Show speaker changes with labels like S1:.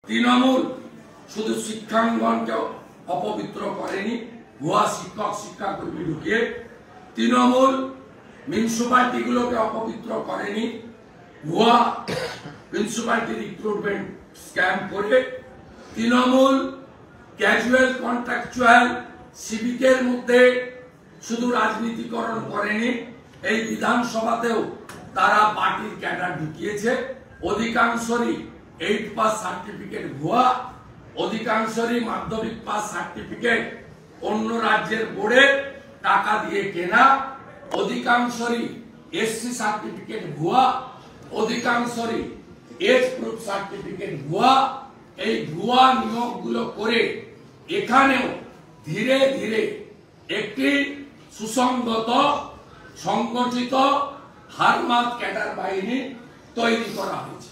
S1: তৃণমূল শুধু শিক্ষাঙ্গনকে অপবিত্র করেনি, ভুয়া শিক্ষক শিক্ষাকর্মী ঢুকিয়ে। তৃণমূল মিউনিসিপালিটিগুলোকে অপবিত্র করেনি, ভুয়া মিউনিসিপালিটি রিক্রুটমেন্ট স্ক্যাম করে। তৃণমূল ক্যাজুয়াল কন্ট্রাকচুয়াল সিভিকের মধ্যে শুধু রাজনীতিকরণ করেনি, এই বিধানসভাতেও তারা পার্টির ক্যাডার ঢুকিয়েছে। অধিকাংশরই 8 পাস সার্টিফিকেট ভুয়া, অধিকাংশরই মাধ্যমিক পাস সার্টিফিকেট অন্য রাজ্যের বোর্ডে টাকা দিয়ে কেনা, অধিকাংশরই এসসি সার্টিফিকেট ভুয়া, অধিকাংশরই এজ প্রুফ সার্টিফিকেট ভুয়া। এই ভুয়া নিয়োগগুলো করে এখানেও ধীরে ধীরে একটি সুসংগত সংগঠিত হারমাত ক্যাডার বাহিনী তৈরি করা হয়েছে।